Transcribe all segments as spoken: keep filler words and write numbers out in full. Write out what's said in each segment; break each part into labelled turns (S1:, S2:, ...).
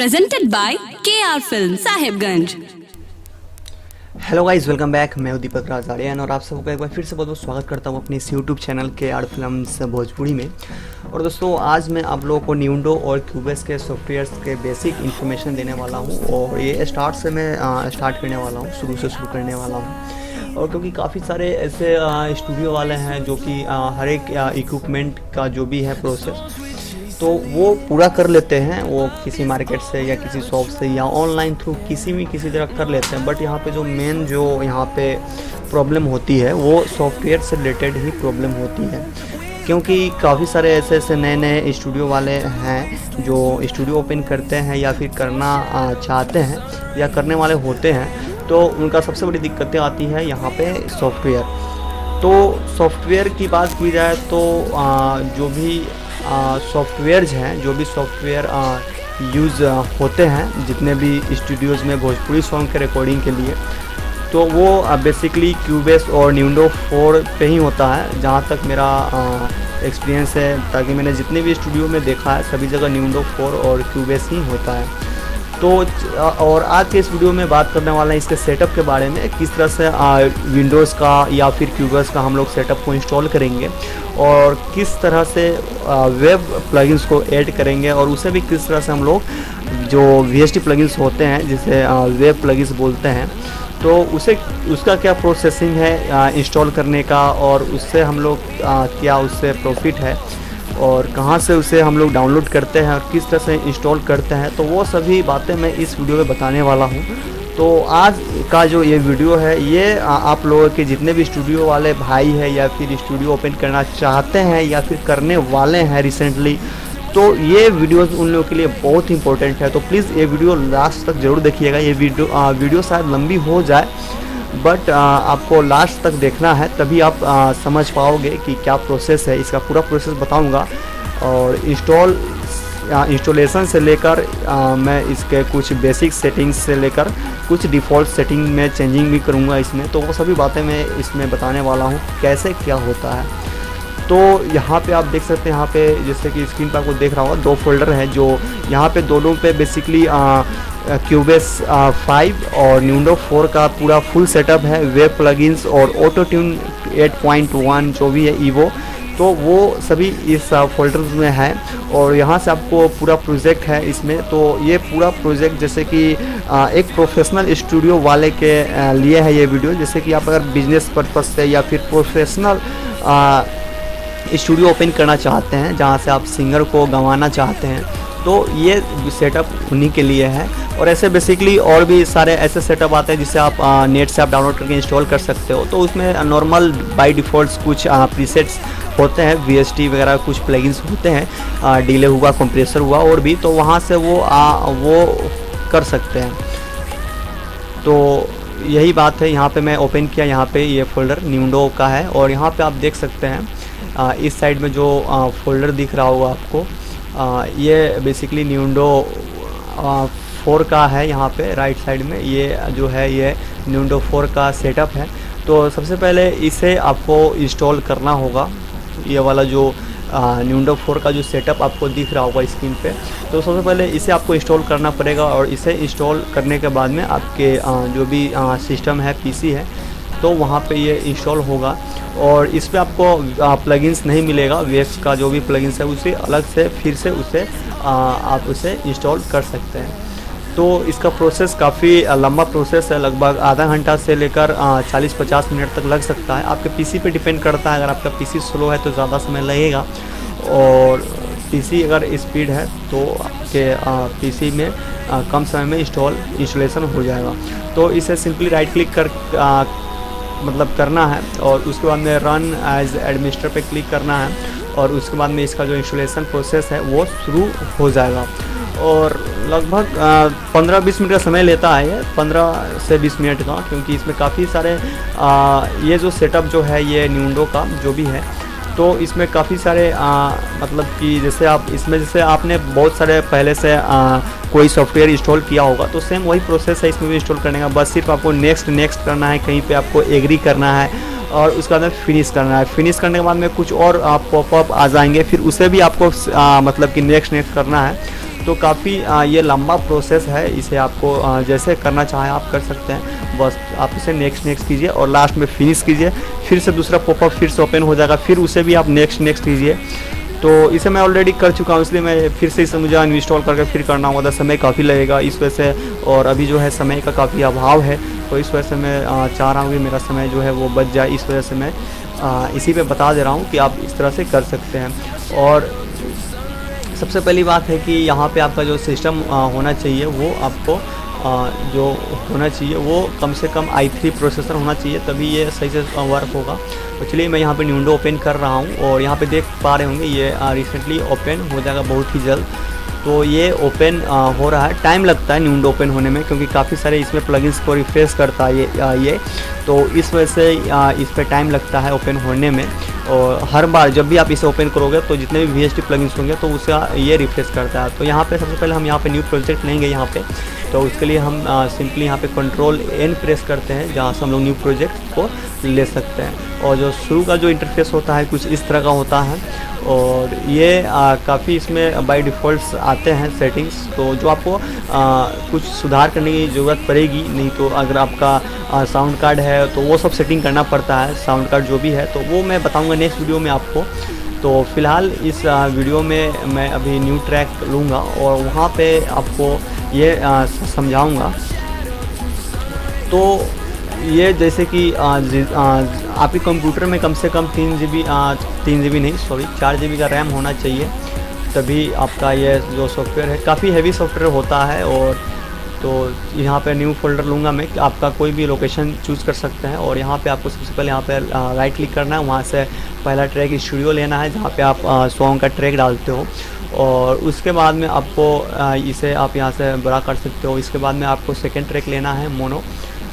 S1: presented by K R Film Sahibganj.
S2: Hello guys, welcome back. मैं दीपक राजाड़ियान और आप सबका एक बार फिर से बहुत बहुत स्वागत करता हूँ अपने इस YouTube channel K R films Bhojpuri में। और दोस्तों, आज मैं आप लोगों को न्यूडो और क्यूबेस के सॉफ्टवेयर्स के बेसिक इन्फॉर्मेशन देने वाला हूँ। और ये स्टार्ट से मैं स्टार्ट करने वाला हूँ, शुरू से शुरू करने वाला हूँ। और क्योंकि काफ़ी सारे ऐसे स्टूडियो वाले हैं जो कि हर एक इक्विपमेंट का जो भी है प्रोसेस तो वो पूरा कर लेते हैं, वो किसी मार्केट से या किसी शॉप से या ऑनलाइन थ्रू किसी भी किसी तरह कर लेते हैं। बट यहाँ पे जो मेन जो यहाँ पे प्रॉब्लम होती है वो सॉफ्टवेयर से रिलेटेड ही प्रॉब्लम होती है, क्योंकि काफ़ी सारे ऐसे ऐसे नए नए स्टूडियो वाले हैं जो स्टूडियो ओपन करते हैं या फिर करना चाहते हैं या करने वाले होते हैं। तो उनका सबसे बड़ी दिक्कतें आती है यहाँ पे सॉफ्टवेयर। तो सॉफ्टवेयर की बात की जाए तो आ, जो भी सॉफ्टवेयर्स हैं जो भी सॉफ्टवेयर यूज़ होते हैं जितने भी स्टूडियोज़ में भोजपुरी सॉन्ग के रिकॉर्डिंग के लिए, तो वो बेसिकली क्यूबेस और न्यूडो फोर पे ही होता है जहाँ तक मेरा एक्सपीरियंस है। ताकि मैंने जितने भी स्टूडियो में देखा है सभी जगह न्यूडो फोर और क्यूबेस ही होता है। तो और आज के इस वीडियो में बात करने वाला है इसके सेटअप के बारे में, किस तरह से विंडोज़ का या फिर क्यूबेस का हम लोग सेटअप को इंस्टॉल करेंगे और किस तरह से वेब प्लगइन्स को ऐड करेंगे और उसे भी किस तरह से हम लोग जो वी एस टी प्लगइन्स होते हैं जिसे वेब प्लगइन्स बोलते हैं तो उसे उसका क्या प्रोसेसिंग है इंस्टॉल करने का और उससे हम लोग क्या उससे प्रॉफिट है और कहाँ से उसे हम लोग डाउनलोड करते हैं और किस तरह से इंस्टॉल करते हैं, तो वो सभी बातें मैं इस वीडियो में बताने वाला हूँ। तो आज का जो ये वीडियो है ये आप लोगों के जितने भी स्टूडियो वाले भाई हैं या फिर स्टूडियो ओपन करना चाहते हैं या फिर करने वाले हैं रिसेंटली, तो ये वीडियोस उन लोगों के लिए बहुत इंपॉर्टेंट है। तो प्लीज़ ये वीडियो लास्ट तक ज़रूर देखिएगा। ये वीडियो आ, वीडियो शायद लंबी हो जाए बट आ, आपको लास्ट तक देखना है, तभी आप आ, समझ पाओगे कि क्या प्रोसेस है। इसका पूरा प्रोसेस बताऊंगा और इंस्टॉल इंस्टॉलेशन से लेकर मैं इसके कुछ बेसिक सेटिंग्स से लेकर कुछ डिफ़ॉल्ट सेटिंग में चेंजिंग भी करूंगा इसमें। तो वो सभी बातें मैं इसमें बताने वाला हूँ कैसे क्या होता है। तो यहाँ पे आप देख सकते हैं, यहाँ पे जैसे कि स्क्रीन पर आपको देख रहा होगा दो फोल्डर हैं जो यहाँ पे दोनों पे बेसिकली क्यूबेस फाइव और न्यूडो फोर का पूरा फुल सेटअप है। वेब प्लगइन्स और auto tune eight point one जो भी है ईवो, तो वो सभी इस फोल्डर में है। और यहाँ से आपको पूरा प्रोजेक्ट है इसमें। तो ये पूरा प्रोजेक्ट जैसे कि एक प्रोफेशनल स्टूडियो वाले के लिए है ये वीडियो। जैसे कि आप अगर बिजनेस पर्पस से या फिर प्रोफेशनल स्टूडियो ओपन करना चाहते हैं जहाँ से आप सिंगर को गंवाना चाहते हैं, तो ये सेटअप उन्हीं के लिए है। और ऐसे बेसिकली और भी सारे ऐसे सेटअप आते हैं जिससे आप आ, नेट से आप डाउनलोड करके इंस्टॉल कर सकते हो। तो उसमें नॉर्मल बाय डिफ़ॉल्ट कुछ प्रीसेट्स होते हैं, वी एस टी वगैरह कुछ प्लगइन्स होते हैं, डिले हुआ, कंप्रेसर हुआ और भी, तो वहाँ से वो आ, वो कर सकते हैं। तो यही बात है। यहाँ पे मैं ओपन किया, यहाँ पे ये फोल्डर न्यूडो का है और यहाँ पे आप देख सकते हैं आ, इस साइड में जो आ, फोल्डर दिख रहा होगा आपको, आ, ये बेसिकली न्यूडो फोर का है। यहाँ पे राइट साइड में ये जो है ये न्यूडो फोर का सेटअप है। तो सबसे पहले इसे आपको इंस्टॉल करना होगा। ये वाला जो न्यूडो फोर का जो सेटअप आपको दिख रहा होगा स्क्रीन पे, तो सबसे पहले इसे आपको इंस्टॉल करना पड़ेगा। और इसे इंस्टॉल करने के बाद में आपके आ, जो भी आ, सिस्टम है, पीसी है, तो वहाँ पे ये इंस्टॉल होगा। और इस पे आपको प्लगइन्स नहीं मिलेगा, वेब्स का जो भी प्लगइन्स है उसे अलग से फिर से उसे आ, आप उसे इंस्टॉल कर सकते हैं। तो इसका प्रोसेस काफ़ी लंबा प्रोसेस है, लगभग आधा घंटा से लेकर चालीस पचास मिनट तक लग सकता है। आपके पीसी पे डिपेंड करता है, अगर आपका पीसी स्लो है तो ज़्यादा समय लगेगा और पीसी अगर स्पीड है तो आपके पीसी में आ, कम समय में इंस्टॉल इंस्टॉलेशन हो जाएगा। तो इसे सिंपली राइट क्लिक कर आ, मतलब करना है और उसके बाद में रन एज एडमिनिस्ट्रेटर पे क्लिक करना है और उसके बाद में इसका जो इंस्टॉलेशन प्रोसेस है वो शुरू हो जाएगा। और लगभग पंद्रह बीस मिनट का समय लेता है ये, पंद्रह से बीस मिनट का, क्योंकि इसमें काफ़ी सारे आ, ये जो सेटअप जो है ये न्यूडो का जो भी है, तो इसमें काफ़ी सारे आ, मतलब कि जैसे आप इसमें जैसे आपने बहुत सारे पहले से आ, कोई सॉफ्टवेयर इंस्टॉल किया होगा तो सेम वही प्रोसेस है इसमें भी इंस्टॉल करने का। बस सिर्फ आपको नेक्स्ट नेक्स्ट करना है, कहीं पे आपको एग्री करना है और उसके बाद में फिनिश करना है। फिनिश करने के बाद में कुछ और पॉपअप आ जाएंगे, फिर उसे भी आपको आ, मतलब कि नेक्स्ट नेक्स्ट करना है। तो काफ़ी ये लंबा प्रोसेस है, इसे आपको आ, जैसे करना चाहें आप कर सकते हैं। बस आप इसे नेक्स्ट नेक्स्ट कीजिए और लास्ट में फिनिश कीजिए, फिर से दूसरा पॉपअप फिर से ओपन हो जाएगा, फिर उसे भी आप नेक्स्ट नेक्स्ट कीजिए। तो इसे मैं ऑलरेडी कर चुका हूँ, इसलिए मैं फिर से इसे मुझे अनइंस्टॉल करके फिर करना होगा, तो समय काफ़ी लगेगा इस वजह से, और अभी जो है समय का काफ़ी अभाव है, तो इस वजह से मैं आ, चाह रहा हूँ कि मेरा समय जो है वो बच जाए। इस वजह से मैं आ, इसी पे बता दे रहा हूँ कि आप इस तरह से कर सकते हैं। और सबसे पहली बात है कि यहाँ पे आपका जो सिस्टम होना चाहिए वो आपको आ, जो होना चाहिए वो कम से कम आई थ्री प्रोसेसर होना चाहिए, तभी ये सही से वर्क होगा। तो चलिए मैं यहाँ पे न्यूंडो ओपन कर रहा हूँ और यहाँ पे देख पा रहे होंगे ये रिसेंटली ओपन हो जाएगा बहुत ही जल्द। तो ये ओपन हो रहा है, टाइम लगता है न्यूंडो ओपन होने में क्योंकि काफ़ी सारे इसमें प्लगइन्स को रिफ्रेश करता है ये आ, ये तो इस वजह से आ, इस पर टाइम लगता है ओपन होने में। और हर बार जब भी आप इसे ओपन करोगे तो जितने भी वी एच टी प्लगइन्स होंगे तो उसका ये रिफ्रेश करता है। तो यहाँ पे सबसे पहले हम यहाँ पे न्यू प्रोजेक्ट लेंगे यहाँ पे, तो उसके लिए हम सिंपली यहाँ पे कंट्रोल एन प्रेस करते हैं, जहाँ से हम लोग न्यू प्रोजेक्ट को ले सकते हैं। और जो शुरू का जो इंटरफेस होता है कुछ इस तरह का होता है, और ये काफ़ी इसमें बाय डिफ़ॉल्ट आते हैं सेटिंग्स, तो जो आपको आ, कुछ सुधार करने की ज़रूरत पड़ेगी। नहीं तो अगर आपका साउंड कार्ड है तो वो सब सेटिंग करना पड़ता है, साउंड कार्ड जो भी है तो वो मैं बताऊंगा नेक्स्ट वीडियो में आपको। तो फ़िलहाल इस वीडियो में मैं अभी न्यू ट्रैक लूँगा और वहाँ पे आपको ये समझाऊँगा। तो ये जैसे कि आपके कंप्यूटर में कम से कम तीन जी बी तीन जी बी नहीं सॉरी चार जी बी का रैम होना चाहिए, तभी आपका ये जो सॉफ्टवेयर है काफ़ी हैवी सॉफ्टवेयर होता है। और तो यहाँ पे न्यू फोल्डर लूँगा मैं, आपका कोई भी लोकेशन चूज़ कर सकते हैं। और यहाँ पे आपको सबसे पहले यहाँ पे राइट क्लिक करना है, वहाँ से पहला ट्रैक स्टूडियो लेना है जहाँ पे आप सॉन्ग का ट्रैक डालते हो, और उसके बाद में आपको इसे आप यहाँ से बड़ा कर सकते हो। इसके बाद में आपको सेकेंड ट्रैक लेना है मोनो,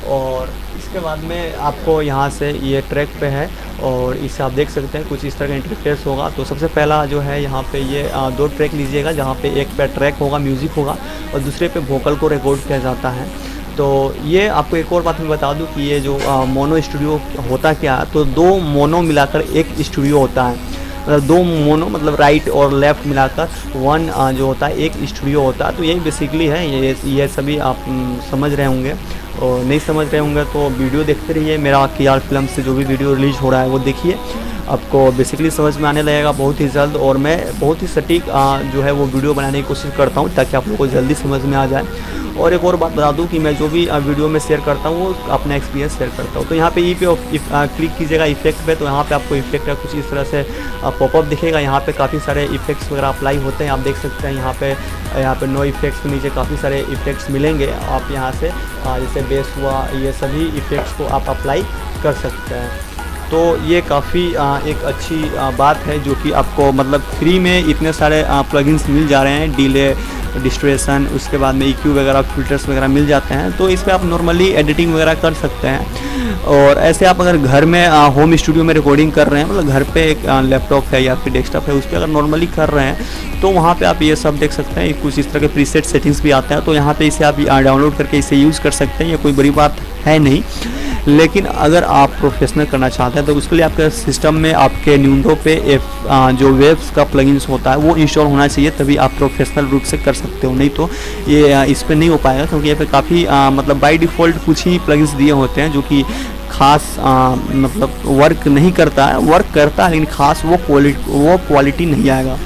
S2: और इसके बाद में आपको यहाँ से ये ट्रैक पे है और इसे आप देख सकते हैं कुछ इस तरह का इंटरफेस होगा। तो सबसे पहला जो है यहाँ पे ये दो ट्रैक लीजिएगा, जहाँ पे एक पे ट्रैक होगा म्यूज़िक होगा और दूसरे पे वोकल को रिकॉर्ड किया जाता है। तो ये आपको एक और बात मैं बता दूँ कि ये जो आ, मोनो स्टूडियो होता क्या है, तो दो मोनो मिलाकर एक स्टूडियो होता है, मतलब दो मोनो मतलब राइट और लेफ़्ट मिलाकर वन जो होता है एक स्टूडियो होता है। तो यही बेसिकली है, ये ये सभी आप समझ रहे होंगे, और नहीं समझ रहे होंगे तो वीडियो देखते रहिए, मेरा के आर फिल्म से जो भी वीडियो रिलीज हो रहा है वो देखिए, आपको बेसिकली समझ में आने लगेगा बहुत ही जल्द। और मैं बहुत ही सटीक जो है वो वीडियो बनाने की कोशिश करता हूँ ताकि आप लोगों को जल्दी समझ में आ जाए। और एक और बात बता दूं कि मैं जो भी वीडियो में शेयर करता हूँ वो अपना एक्सपीरियंस शेयर करता हूँ। तो यहाँ पे ई पे क्लिक कीजिएगा इफेक्ट पे, तो यहाँ पे आपको इफेक्ट का कुछ इस तरह से पॉपअप दिखेगा। यहाँ पे काफ़ी सारे इफेक्ट्स वगैरह अप्लाई होते हैं, आप देख सकते हैं। यहाँ पे यहाँ पे नो इफेक्ट्स के नीचे काफ़ी सारे इफेक्ट्स मिलेंगे, आप यहाँ से जैसे बेस हुआ ये सभी इफेक्ट्स को आप अप्लाई कर सकते हैं। तो ये काफ़ी एक अच्छी बात है जो कि आपको मतलब फ्री में इतने सारे प्लगइन्स मिल जा रहे हैं, डिले डिस्ट्रेशन, उसके बाद में ईक्यू वगैरह फिल्टर्स वगैरह मिल जाते हैं। तो इस पर आप नॉर्मली एडिटिंग वगैरह कर सकते हैं। और ऐसे आप अगर घर में होम स्टूडियो में रिकॉर्डिंग कर रहे हैं, मतलब घर पे एक लैपटॉप है या फिर डेस्कटॉप है उस पर अगर नॉर्मली कर रहे हैं तो वहाँ पे आप ये सब देख सकते हैं। कुछ इस तरह के प्रीसेट सेटिंग्स भी आते हैं, तो यहाँ पे इसे आप डाउनलोड करके इसे यूज़ कर सकते हैं, ये कोई बड़ी बात है नहीं। लेकिन अगर आप प्रोफेशनल करना चाहते हैं तो उसके लिए आपके सिस्टम में आपके न्यूंडो पे एफ जो वेब्स का प्लगइन्स होता है वो इंस्टॉल होना चाहिए, तभी आप प्रोफेशनल रूप से कर सकते हो। नहीं तो ये इस पर नहीं हो पाएगा, क्योंकि यहाँ पे काफ़ी मतलब बाय डिफ़ॉल्ट कुछ ही प्लगइन्स दिए होते हैं जो कि खास आ, मतलब वर्क नहीं करता है, वर्क करता है लेकिन खास वो क्वालिटी वो क्वालिटी नहीं आएगा।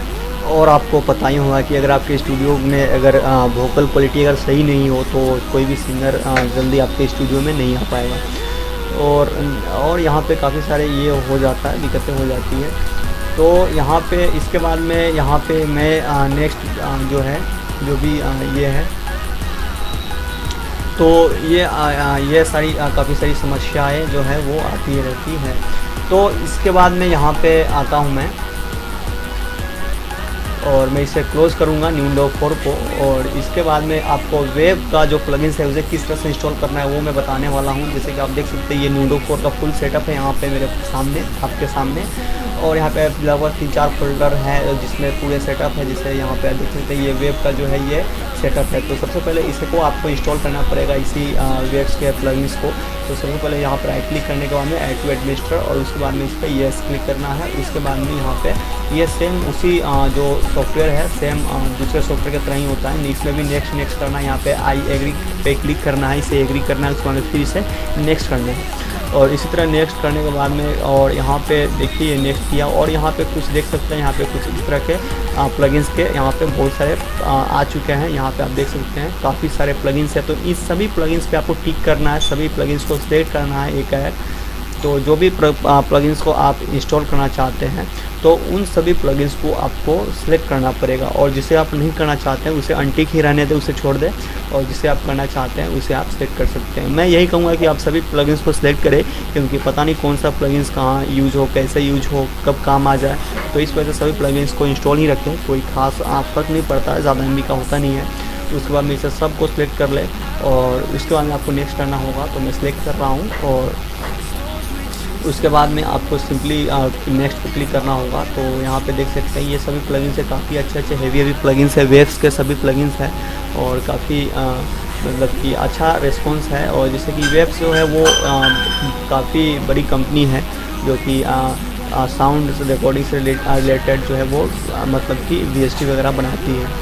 S2: और आपको पता ही होगा कि अगर आपके स्टूडियो में अगर वोकल क्वालिटी अगर सही नहीं हो तो कोई भी सिंगर जल्दी आपके स्टूडियो में नहीं आ पाएगा। और और यहाँ पे काफ़ी सारे ये हो जाता है, दिक्कतें हो जाती है। तो यहाँ पे इसके बाद में यहाँ पे मैं नेक्स्ट जो है जो भी ये है, तो ये ये सारी काफ़ी सारी समस्याएं जो है वो आती रहती है। तो इसके बाद में यहाँ पे आता हूँ मैं, और मैं इसे क्लोज़ करूँगा न्यूंडो फोर को। और इसके बाद में आपको वेब का जो प्लगइन्स है उसे किस तरह से इंस्टॉल करना है वो मैं बताने वाला हूँ। जैसे कि आप देख सकते हैं ये न्यूंडो फोर का फुल सेटअप है यहाँ पे मेरे सामने, आपके सामने। और यहाँ पे लगभग तीन चार फोल्डर है जिसमें पूरे सेटअप है, जिसे यहाँ पे देख सकते हैं ये वेब का जो है ये सेटअप है। तो सबसे पहले इसको आपको इंस्टॉल करना पड़ेगा, इसी वेब्स के प्लगइन्स को। तो सबसे पहले यहाँ पर राइट क्लिक करने के बाद में ऐड टू एडमिनिस्टर, और उसके बाद में इस पर येस क्लिक करना है। उसके बाद में यहाँ पे ये सेम उसी जो सॉफ्टवेयर है सेम दूसरे सॉफ्टवेयर की तरह ही होता है, इसमें भी नेक्स्ट नेक्स्ट करना है। यहाँ पे आई एग्री पे क्लिक करना है, इसे एग्री करना है, उसके बाद में फिर इसे नेक्स्ट करना है। और इसी तरह नेक्स्ट करने के बाद में और यहाँ पे देखिए नेक्स्ट किया, और यहाँ पे कुछ देख सकते हैं, यहाँ पे कुछ इस तरह के प्लगइन्स के यहाँ पे बहुत सारे आ, आ चुके हैं। यहाँ पे आप देख सकते हैं काफ़ी सारे प्लगइन्स है। तो इस सभी प्लगइन्स पे आपको टिक करना है, सभी प्लगइन्स को सिलेक्ट करना है एक है। तो जो भी प्लगइन्स को आप इंस्टॉल करना चाहते हैं तो उन सभी प्लगइन्स को आपको सिलेक्ट करना पड़ेगा, और जिसे आप नहीं करना चाहते हैं उसे अनटिक ही रहने दें, उसे छोड़ दें, और जिसे आप करना चाहते हैं उसे आप सिलेक्ट कर सकते हैं। मैं यही कहूँगा कि आप सभी प्लगइन्स को सिलेक्ट करें, क्योंकि पता नहीं कौन सा प्लगइन्स कहाँ यूज़ हो, कैसे यूज हो, कब काम आ जाए। तो इस वजह से सभी प्लगइन्स को इंस्टॉल ही रखें, कोई खास फर्क नहीं पड़ता है, ज़्यादा एम बी का होता नहीं है। उसके बाद में इसे सबको सिलेक्ट कर ले, और उसके बाद में आपको नेक्स्ट करना होगा। तो मैं सिलेक्ट कर रहा हूँ, और उसके बाद में आपको सिंपली नेक्स्ट पे क्लिक करना होगा। तो यहाँ पे देख सकते हैं ये सभी प्लगइन्स है, काफ़ी अच्छे अच्छे हेवी हेवी प्लगइन्स है, वेब्स के सभी प्लगइन्स है, और काफ़ी मतलब कि अच्छा रिस्पॉन्स है। और जैसे कि वेब्स जो है वो काफ़ी बड़ी कंपनी है जो कि साउंड रिकॉर्डिंग से रिलेटेड जो है वो आ, मतलब कि वी एस टी वगैरह बनाती है।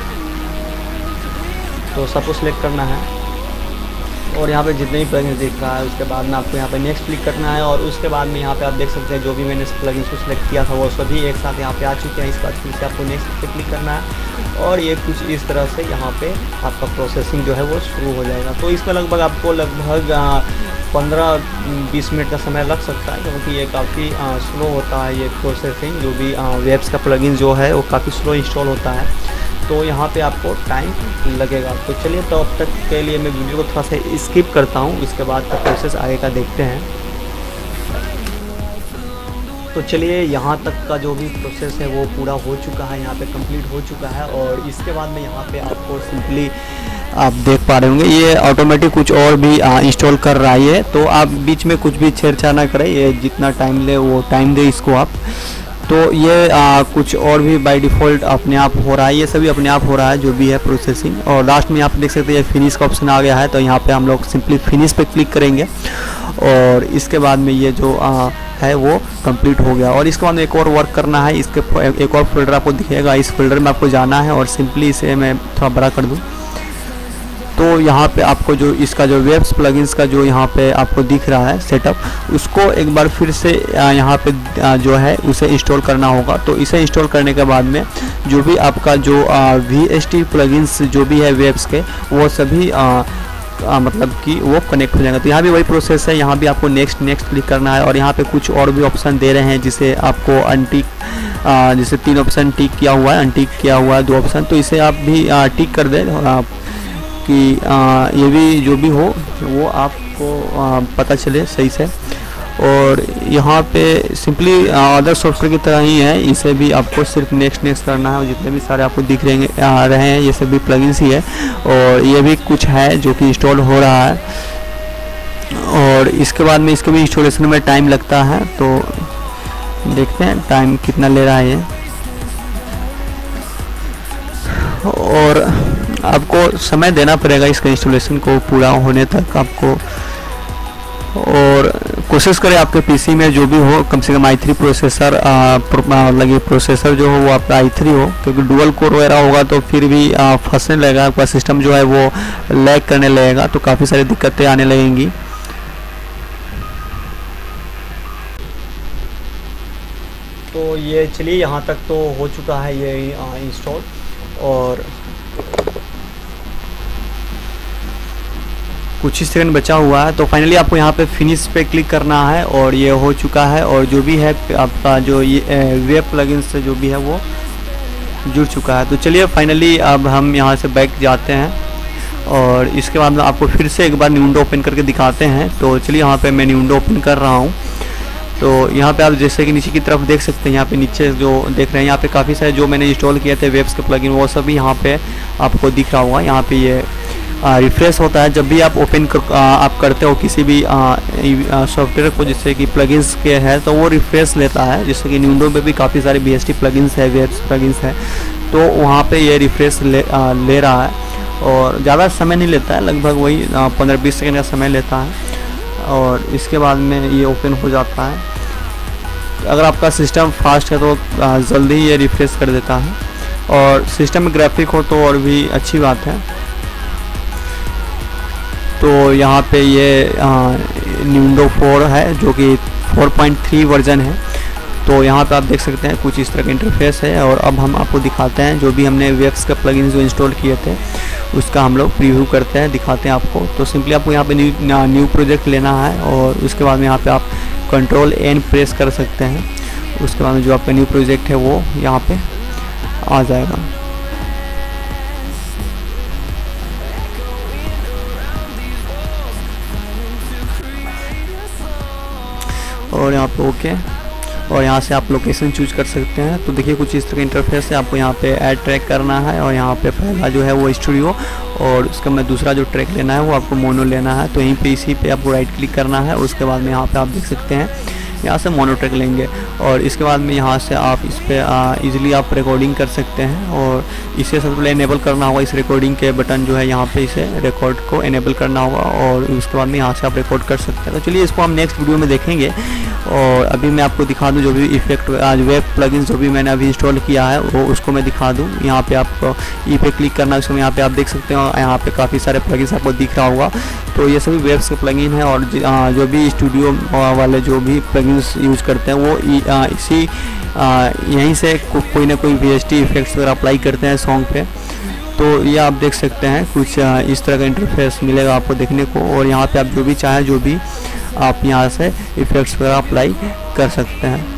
S2: तो सबको सिलेक्ट करना है, और यहाँ पे जितने भी प्लगइन्स दिख रहा है उसके बाद में आपको यहाँ पे नेक्स्ट क्लिक करना है। और उसके बाद में यहाँ पे आप देख सकते हैं जो भी मैंने प्लगइन्स को सिलेक्ट किया था वो सभी एक साथ यहाँ पे आ चुके हैं। इस बात फिर से आपको नेक्स्ट पे क्लिक करना है, और ये कुछ इस तरह से यहाँ पे आपका प्रोसेसिंग जो है वो शुरू हो जाएगा। तो इसमें लगभग आपको लगभग पंद्रह बीस मिनट का समय लग सकता है, क्योंकि ये काफ़ी स्लो होता है ये प्रोसेसिंग। जो भी वेब्स का प्लगइन जो है वो काफ़ी स्लो इंस्टॉल होता है, तो यहाँ पे आपको टाइम लगेगा। तो चलिए, तो अब तक के लिए मैं वीडियो को थोड़ा सा स्किप करता हूँ, इसके बाद का प्रोसेस आगे का देखते हैं। तो चलिए, यहाँ तक का जो भी प्रोसेस है वो पूरा हो चुका है, यहाँ पे कंप्लीट हो चुका है। और इसके बाद में यहाँ पे आपको सिंपली आप देख पा रहे होंगे ये ऑटोमेटिक कुछ और भी इंस्टॉल कर रहा है। तो आप बीच में कुछ भी छेड़छाड़ ना करें, ये जितना टाइम ले वो टाइम दे इसको आप। तो ये आ, कुछ और भी बाय डिफ़ॉल्ट अपने आप हो रहा है, ये सभी अपने आप हो रहा है जो भी है प्रोसेसिंग। और लास्ट में आप देख सकते हैं फिनिश का ऑप्शन आ गया है, तो यहाँ पे हम लोग सिंपली फिनिश पे क्लिक करेंगे, और इसके बाद में ये जो आ, है वो कंप्लीट हो गया। और इसके बाद में एक और वर्क करना है, इसके एक और फोल्डर आपको दिखेगा, इस फोल्डर में आपको जाना है, और सिंपली इसे मैं थोड़ा बड़ा कर दूँ। तो यहाँ पे आपको जो इसका जो वेब्स प्लगइन्स का जो यहाँ पे आपको दिख रहा है सेटअप, उसको एक बार फिर से यहाँ पे जो है उसे इंस्टॉल करना होगा। तो इसे इंस्टॉल करने के बाद में जो भी आपका जो वी एस टी प्लगइन्स जो भी है वेब्स के, वो सभी आ, आ, मतलब कि वो कनेक्ट हो जाएगा। तो यहाँ भी वही प्रोसेस है, यहाँ भी आपको नेक्स्ट नेक्स्ट क्लिक करना है, और यहाँ पे कुछ और भी ऑप्शन दे रहे हैं जिसे आपको अनटिक, जैसे तीन ऑप्शन टिक किया हुआ है, अनटिक किया हुआ है दो ऑप्शन, तो इसे आप भी आ, टिक कर दें आप कि आ, ये भी जो भी हो वो आपको आ, पता चले सही से। और यहाँ पे सिंपली अदर सॉफ्टवेयर की तरह ही है, इसे भी आपको सिर्फ नेक्स्ट नेक्स्ट करना है। और जितने भी सारे आपको दिख रहे आ रहे हैं ये सभी प्लगइन्स ही है, और ये भी कुछ है जो कि इंस्टॉल हो रहा है। और इसके बाद में इसके भी इंस्टॉलेशन में टाइम लगता है, तो देखते हैं टाइम कितना ले रहा है ये। और आपको समय देना पड़ेगा इसका इंस्टॉलेशन को पूरा होने तक आपको। और कोशिश करें आपके पीसी में जो भी हो कम से कम आई थ्री प्रोसेसर लगे, प्रोसेसर जो हो वो आपका आई थ्री हो, क्योंकि डुअल कोर वगैरह होगा तो फिर भी फंसने लगेगा, आपका सिस्टम जो है वो लैग करने लगेगा, तो काफ़ी सारी दिक्कतें आने लगेंगी। तो ये चलिए, यहाँ तक तो हो चुका है ये इंस्टॉल, और कुछ ही सेकंड बचा हुआ है। तो फाइनली आपको यहाँ पे फिनिश पे क्लिक करना है, और ये हो चुका है। और जो भी है आपका जो ये वेब प्लगइन से जो भी है वो जुड़ चुका है। तो चलिए फाइनली अब हम यहाँ से बैक जाते हैं, और इसके बाद आपको फिर से एक बार न्यू विंडो ओपन करके दिखाते हैं। तो चलिए, यहाँ पे मैं न्यू विंडो ओपन कर रहा हूँ। तो यहाँ पे आप जैसे कि नीचे की तरफ देख सकते हैं, यहाँ पे नीचे जो देख रहे हैं यहाँ पे काफ़ी सारे जो मैंने इंस्टॉल किए थे वेब्स के प्लगइन, वो सभी यहाँ पे आपको दिख रहा होगा। यहाँ पे ये रिफ्रेश होता है जब भी आप ओपन कर, आ, आप करते हो किसी भी सॉफ्टवेयर को, जैसे कि प्लगइन्स के है तो वो रिफ्रेश लेता है। जैसे कि न्यूडो में भी काफ़ी सारे बी एस टी प्लगइन्स है, वेब प्लगइन्स है, तो वहाँ पे ये रिफ्रेश ले, आ, ले रहा है और ज़्यादा समय नहीं लेता है, लगभग वही पंद्रह बीस सेकेंड का समय लेता है और इसके बाद में ये ओपन हो जाता है। अगर आपका सिस्टम फास्ट है तो जल्दी ही ये रिफ्रेश कर देता है और सिस्टम में ग्राफिक हो तो और भी अच्छी बात है। तो यहाँ पे ये न्यूडो फोर है जो कि फोर पॉइंट थ्री वर्जन है। तो यहाँ पे आप देख सकते हैं कुछ इस तरह का इंटरफेस है और अब हम आपको दिखाते हैं जो भी हमने वेब्स का प्लगइन जो इंस्टॉल किए थे उसका हम लोग प्रीव्यू करते हैं, दिखाते हैं आपको। तो सिंपली आपको यहाँ पे न्यू न्यू प्रोजेक्ट लेना है और उसके बाद में यहाँ पे आप कंट्रोल एन प्रेस कर सकते हैं। उसके बाद में जो आपका न्यू प्रोजेक्ट है वो यहाँ पे आ जाएगा। और यहाँ पे ओके और यहाँ से आप लोकेशन चूज कर सकते हैं। तो देखिए कुछ इस तरह का इंटरफेस है, आपको यहाँ पे ऐड ट्रैक करना है और यहाँ पे पहला जो है वो स्टूडियो और उसका मैं दूसरा जो ट्रैक लेना है वो आपको मोनो लेना है। तो यहीं पे इसी पे आपको राइट क्लिक करना है। उसके बाद में यहाँ पे आप देख सकते हैं यहाँ से मोनो ट्रैक लेंगे और इसके बाद में यहाँ से आप इस पर ईजिली आप रिकॉर्डिंग कर सकते हैं और इसे सबसे पहले इनेबल करना होगा। इस रिकॉर्डिंग के बटन जो है यहाँ पे इसे रिकॉर्ड को इनेबल करना होगा और उसके बाद में यहाँ से आप रिकॉर्ड कर सकते हैं। तो चलिए इसको हम नेक्स्ट वीडियो में देखेंगे और अभी मैं आपको दिखा दूँ जो भी इफेक्ट आज वेब प्लगइन जो भी मैंने अभी इंस्टॉल किया है वो उसको मैं दिखा दूँ। यहाँ पे आप ई पे क्लिक करना है, उसमें यहाँ पे आप देख सकते हो यहाँ पे काफ़ी सारे प्लगइन्स आपको दिख रहा होगा। तो ये सभी वेब्स के प्लगइन है और जो भी स्टूडियो वाले जो भी प्लगइन्स यूज करते हैं वो इसी यहीं से को, कोई ना कोई वी एस टी इफेक्ट्स वगैरह अप्लाई करते हैं सॉन्ग पे। तो ये आप देख सकते हैं कुछ इस तरह का इंटरफेस मिलेगा आपको देखने को और यहाँ पे आप जो भी चाहें जो भी आप यहाँ से इफेक्ट्स वगैरह अप्लाई कर सकते हैं।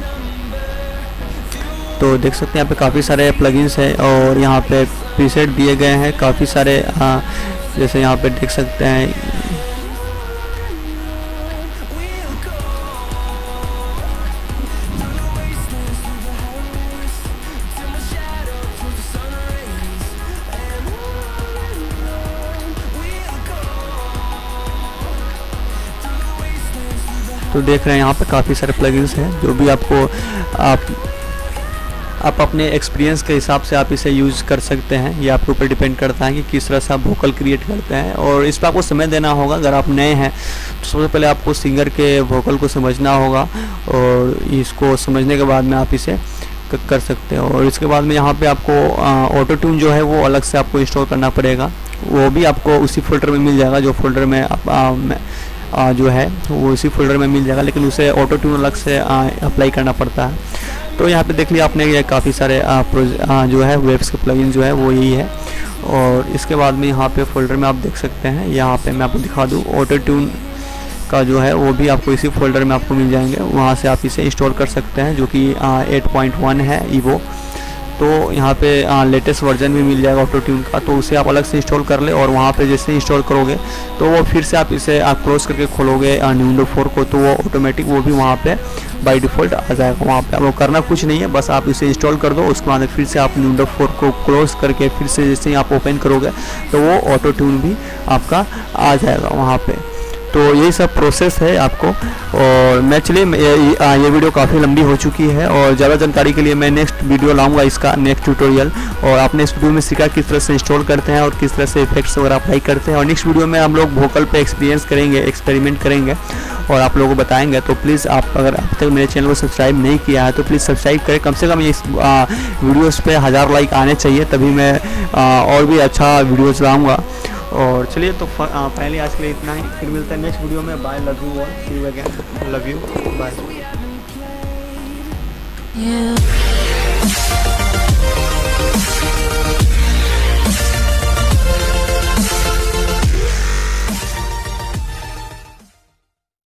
S2: तो देख सकते हैं यहाँ पे काफ़ी सारे प्लगइन्स है और यहाँ पे प्रीसेट दिए गए हैं काफ़ी सारे, आ, जैसे यहाँ पे देख सकते हैं तो देख रहे हैं यहाँ पे काफ़ी सारे प्लगइन्स हैं जो भी आपको आप आप अपने एक्सपीरियंस के हिसाब से आप इसे यूज़ कर सकते हैं। ये आपके ऊपर डिपेंड करता है कि किस तरह से आप वोकल क्रिएट करते हैं और इस पर आपको समय देना होगा। अगर आप नए हैं तो सबसे पहले आपको सिंगर के वोकल को समझना होगा और इसको समझने के बाद में आप इसे कर सकते हैं। और इसके बाद में यहाँ पे आपको ऑटो ट्यून जो है वो अलग से आपको इंस्टॉल करना पड़ेगा, वो भी आपको उसी फोल्डर में मिल जाएगा जो फोल्डर में आप आ, में, आ, जो है वो इसी फोल्डर में मिल जाएगा, लेकिन उसे ऑटो ट्यून अलग से अप्लाई करना पड़ता है। तो यहाँ पे देख लिया आपने ये काफ़ी सारे आ, आ, जो है वेब्स के प्लगइन जो है वो यही है। और इसके बाद में यहाँ पे फोल्डर में आप देख सकते हैं, यहाँ पे मैं आपको दिखा दूँ ऑटो ट्यून का जो है वो भी आपको इसी फोल्डर में आपको मिल जाएंगे, वहाँ से आप इसे इंस्टॉल कर सकते हैं जो कि एट पॉइंट वन है ईवो। तो यहाँ पे लेटेस्ट वर्जन भी मिल जाएगा ऑटो ट्यून का, तो उसे आप अलग से इंस्टॉल कर ले और वहाँ पे जैसे इंस्टॉल करोगे तो वो फिर से आप इसे आप क्लोज करके खोलोगे न्यूडो फोर को, तो वो ऑटोमेटिक वो भी वहाँ पे बाय डिफ़ॉल्ट आ जाएगा। वहाँ पे आपको करना कुछ नहीं है, बस आप इसे इंस्टॉल कर दो, उसके बाद फिर से आप न्यूडो फोर को क्लोज करके फिर से जैसे ही आप ओपन करोगे तो वो ऑटो ट्यून भी आपका आ जाएगा वहाँ पे। तो यही सब प्रोसेस है आपको। और मैं चलिए ये, ये वीडियो काफ़ी लंबी हो चुकी है और ज़्यादा जानकारी के लिए मैं नेक्स्ट वीडियो लाऊंगा इसका नेक्स्ट ट्यूटोरियल। और आपने इस वीडियो में सीखा किस तरह से इंस्टॉल करते हैं और किस तरह से इफेक्ट्स वगैरह अप्लाई करते हैं। और नेक्स्ट वीडियो में हम लोग वोकल पे एक्सपीरियंस करेंगे, एक्सपेरिमेंट करेंगे और आप लोगों को बताएंगे। तो प्लीज़ आप अगर अब तक मेरे चैनल को सब्सक्राइब नहीं किया है तो प्लीज़ सब्सक्राइब करें। कम से कम इस वीडियोज़ पे हज़ार लाइक आने चाहिए, तभी मैं आ, और भी अच्छा वीडियोज़ लाऊँगा। और चलिए तो पहले आज के लिए इतना ही, फिर मिलते हैं नेक्स्ट वीडियो में। Bye, love you all, see you again, love you, bye.